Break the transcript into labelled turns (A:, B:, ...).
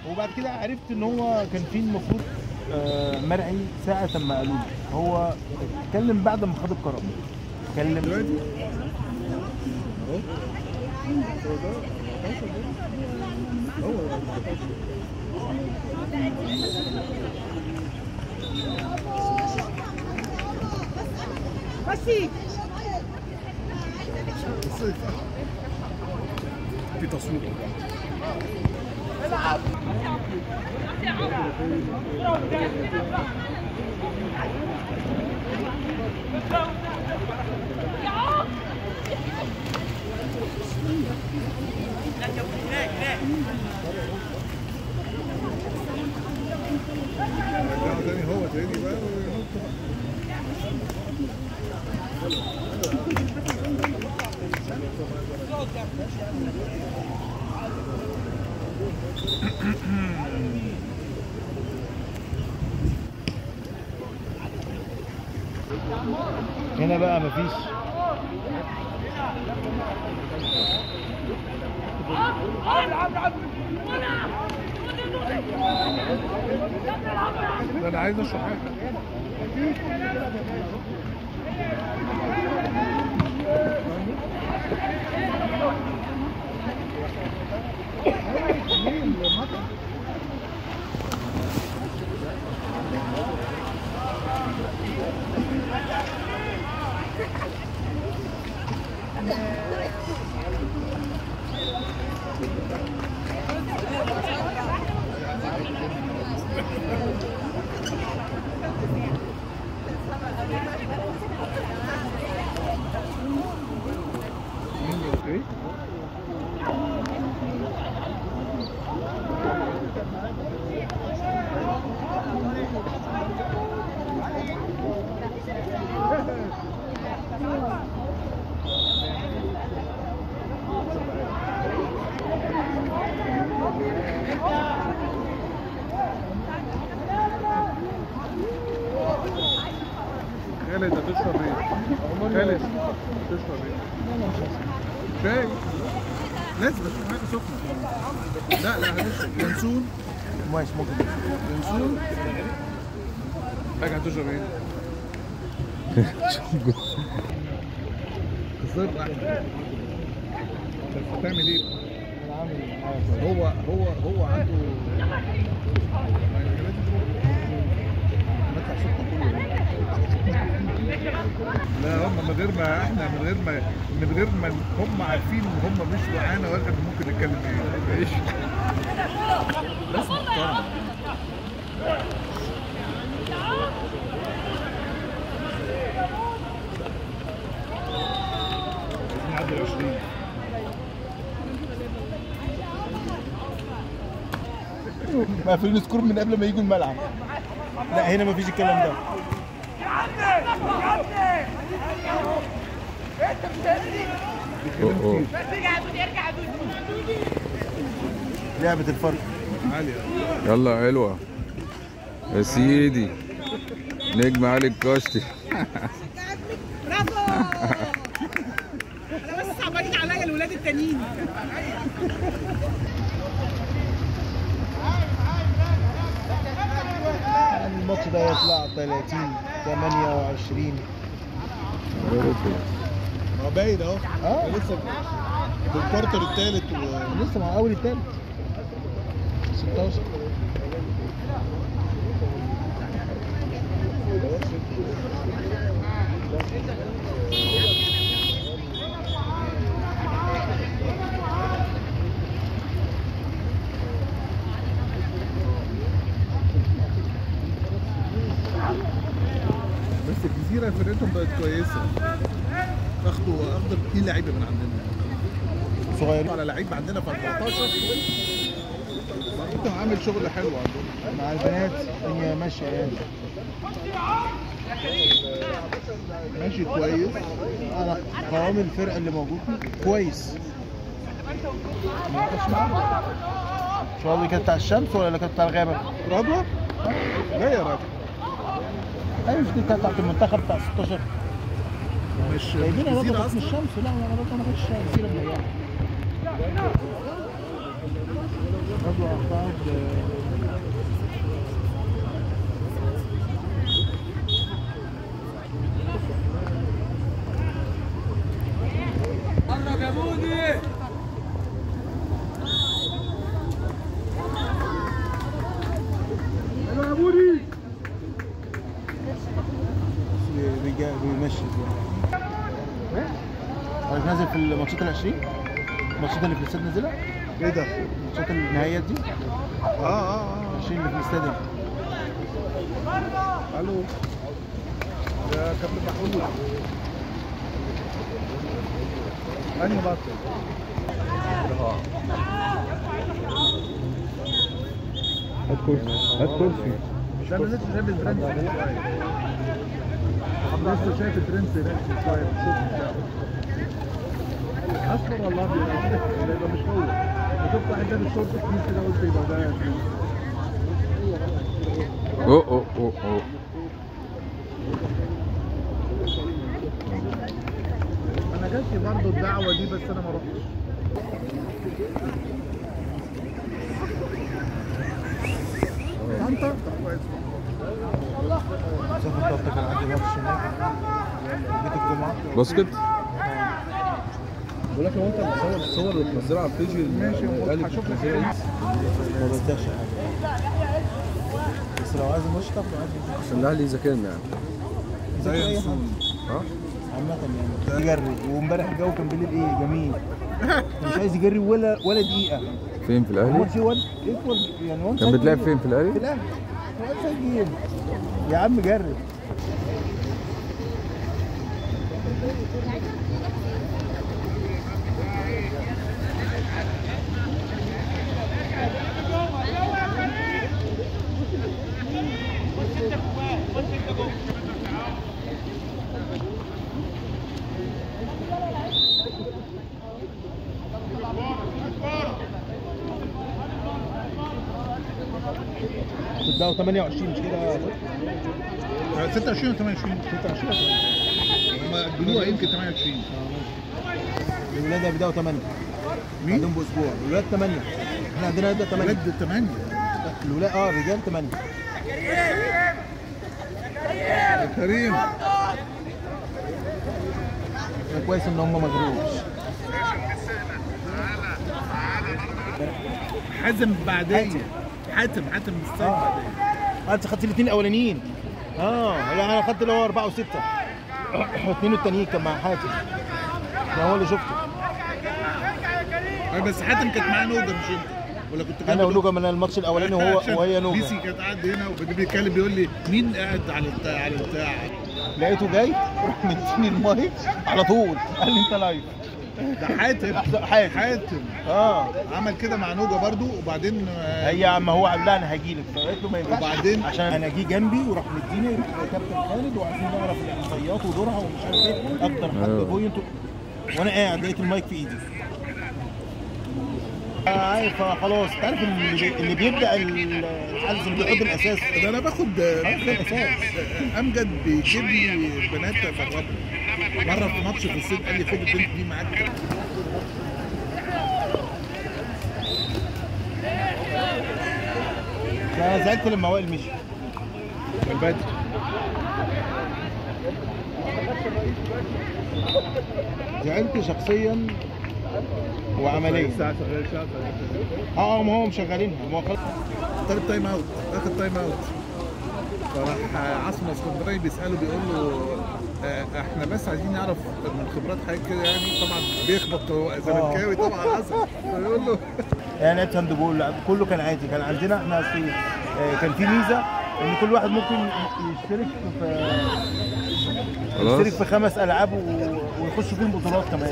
A: وبعد كده عرفت ان هو كان في المفروض مرعي ساعة ما قالوا لي هو اتكلم بعد ما خد القرار. اتكلم
B: دلوقتي اهو هو 14 بس في تصوير العب تاني هو تاني بقى
A: هنا بقى مفيش
B: ده انا عايز اشرب حاجه. خالد هتشرب ايه؟ خالد هتشرب ايه؟ شاي لازم بس حاجه سخنه. لا هتشرب ينسون.
A: ماشي ممكن
B: ينسون. حاجه هتشرب ايه؟ الظرف احلى. بس هتعمل ايه؟ هو عنده لا هم من غير ما احنا من غير ما هم عارفين ان هم مش معانا ولا ممكن نتكلم ايه. ماشي ناس محترمه. نعدي 20
A: مقفلين سكور من قبل ما يجوا الملعب. لا هنا مفيش الكلام ده. لعبة الفرق
B: عالية.
C: يلا حلوة يا سيدي نجم علي الكشتي.
D: برافو. انا بس صعبانين عليا الولاد التانيين.
A: الماتش ده يطلع 30-28.
B: هو باين اهو. لسه بالكوارتر الثالث
A: لسه مع اول الثالث 16.
B: بس الجزيرة فرقتهم بقت كويسة. اخدوا 2 لعيبة من عندنا
A: صغيرين
B: على لعيب عندنا في 14. انت عامل شغل حلو عندهم
A: مع البنات. الدنيا ماشية يعني.
B: ماشي كويس.
A: انا قوام الفرقة اللي موجود كويس. مش هو اللي كانت بتاع الشمس ولا اللي كانت بتاع الغابة؟
B: رضوى جاية رضوى.
A: ايوه مش دي كانت بتاعت المنتخب بتاع 16.
B: مش
A: جايبين رضوى
B: جزيرة
A: من
B: اصلا.
A: الشمس. لا رضوى ما كانتش جزيرة من ايام. غزوة أعتقد بيمشي حضرتك نازل في الماتشات ال20 الماتشات اللي في الاستاد نازلها؟
B: ايه ده؟
A: ماتشات النهائيات دي؟ 20 اللي في الاستاد.
B: الو يا كابتن محمود انهي بطل؟
C: هات كرسي هات كرسي.
B: ده انا لسه شايف البرنس من شويه. لسه شايف البرنس هناك من شويه في الشوط بتاعه. اصفر ولا ابيض؟ يبقى مش هو. انا شفت واحد لابس شورت كتير كده قلت يبقى ده برنس.
C: اوه اوه اوه اوه.
B: انا جات لي برضه الدعوه دي بس انا ما رحتش. طنطا؟ طب كويس.
A: مسافة طنطا كان عندي ماتش هناك جيت الجمعة.
C: باسكت.
E: بقول لك لو انت بتصور الصور اللي بتنزلها على البيج
B: ماشي
E: الغالي
B: هشوف لك
E: بتنزلها
A: ما بنساش حاجة بس لو عايز الماتش تاخده عادي.
E: عشان الاهلي اذا كان يعني
A: زي أي حاجة
E: ها
A: عامة يعني يجري. وامبارح الجو كان بالليل ايه جميل مش عايز يجري ولا دقيقة.
C: فين في الاهلي؟
A: الماتش يعني وان
C: كان بتلعب فين في الاهلي؟
A: في الاهلي وان سايد جيم يا عم جرب. تبداوا 28 مش كده؟
B: 26 و 28 هم اجلوها يمكن 28.
A: الولاد هيبداوا 8
B: مين؟
A: بعدهم باسبوع. الولاد 8 احنا عندنا هيبدا 8
B: ولاد 8
A: الولاد الرجال 8.
B: يا كريم
A: كويس ان هم ما جروش.
B: حازم بعدين حاتم الصيف بعدين.
A: انت خدت الاثنين الاولانيين. لا انا خدت اللي هو 4 و6 اثنين التانيين كان مع حاتم ده هو اللي شفته.
B: بس حاتم كانت معاه نوجه مش انت ولا كنت
A: انا ونوجه من الماتش الاولاني وهي نوجه.
B: بيسي كانت قاعد هنا وبيتكلم بيقول لي مين قاعد على البتاع
A: لقيته جاي راح مديني المايك على طول قال لي انت لايف.
B: ده حاتم عمل كده مع نوجه برضو وبعدين
A: هي عم هو قال لها انا هاجي لك فقالت له ما ينفعش
B: وبعدين
A: عشان انا جه جنبي وراح مديني كابتن خالد وعايزين نعرف الاحصائيات ودورها ومش عارف ايه اكتر حد بوينت وانا قاعد لقيت المايك في ايدي. عارف خلاص انت عارف اللي بيبدا الحلزم بيحط الاساس.
B: ده انا باخد
A: الاساس.
B: امجد بيجيب لي بنات ادربهم مره في ماتش في الصيد قال لي خد البنت دي معاك.
A: انا زعلت لما وائل مشي
B: البدري.
A: زعلت شخصيا وعمليا. ما هم مشغلينها ما هو خلاص.
B: طالب تايم اوت اخد تايم اوت فراح عاصم اسكندراني بيساله بيقول له احنا بس عايزين نعرف من خبرات حضرتك كده يعني طبعا بيخبط هو زملكاوي طبعا عاصم فيقول له
A: يعني لعبت هاند بول كله كان عادي. كان عندنا احنا كان في ميزه ان كل واحد ممكن يشترك في 5 العاب ويخش فيهم بطولات كمان.